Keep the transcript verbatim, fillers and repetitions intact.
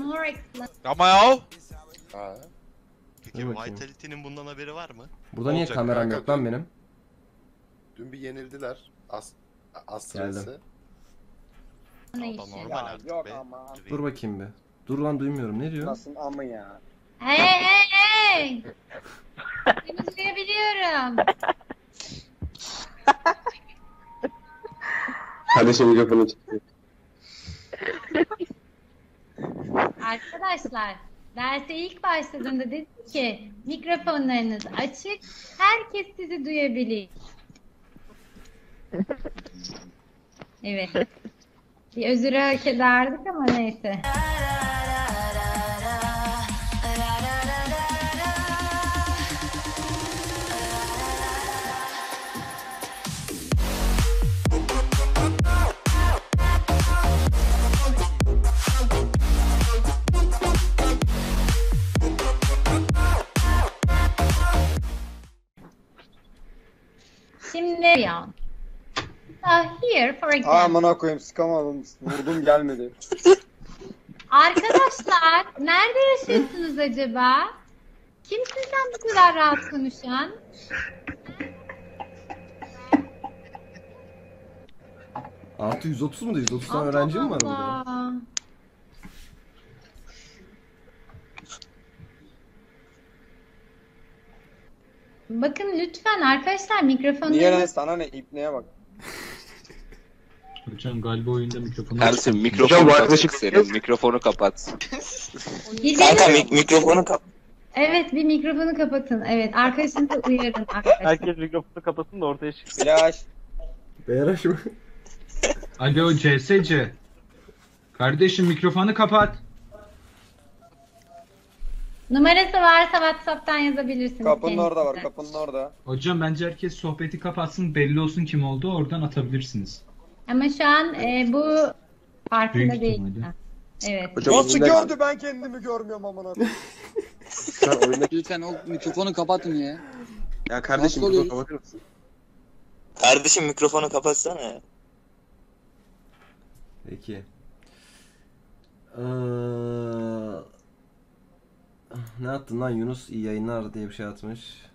more excellent. Ama ya. Ha. Peki Dur bakayım. Vitality'nin bundan haberi var mı? Burada niye Olacak kameram kanka, yok lan dün- benim? Dün bir yenildiler. As Geldim. Astral'sı. O da normal Ya artık yok be. ama. Dur bakayım bir. Dur lan duymuyorum. Ne diyor? Nasıl amı ya? Hey hey hey! Seni duyabiliyorum. Kardeşim mikrofonu çıktı. Arkadaşlar, derse ilk başladığında dedim ki mikrofonlarınız açık, herkes sizi duyabilir. Evet. Bir özür hak ederdik ama neyse. Şimdi ya. So here for example. Amına koyayım sıkamadım. Vurdum gelmedi. Arkadaşlar nerede yaşıyorsunuz acaba? Kim sizden bu kadar rahat konuşan? Artı yüz otuz mu da yüz otuz tane öğrenci mi var burada? Allah. Bakın lütfen arkadaşlar mikrofonları... Niye lan sana ne ipneye bak. Hocam galiba oyunda mikrofonu Ersin Hocam mikrofonu bu kapat arkadaşım- senin. Mikrofonu kapat. Birbiriniz- Kanka mik mikrofonu kapat. Evet bir mikrofonu kapatın. Evet arkadaşınızı uyarın arkadaşlar. Herkes mikrofonu kapatsın da ortaya çıksın. Flash. Beyraş mı? Alo C S C. Kardeşim mikrofonu kapat. Numarası varsa WhatsApp'tan yazabilirsiniz. Kapının orada var, kendisine. kapının orada. Hocam bence herkes sohbeti kapatsın, belli olsun kim oldu, oradan atabilirsiniz. Ama şu an e, bu farkında Büyük değil. ihtimalle. Ha, evet. Hocam Nasıl oyunda- gördü ben kendimi görmüyorum amına koyayım. Şu an oyundaki... Lütfen o mikrofonu kapatın ya. Ya kardeşim Nasıl mikrofonu oluyor? kapatır mısın? Kardeşim mikrofonu kapatsana ya. Peki. Ee, ne attın lan Yunus? İyi yayınlar diye bir şey atmış.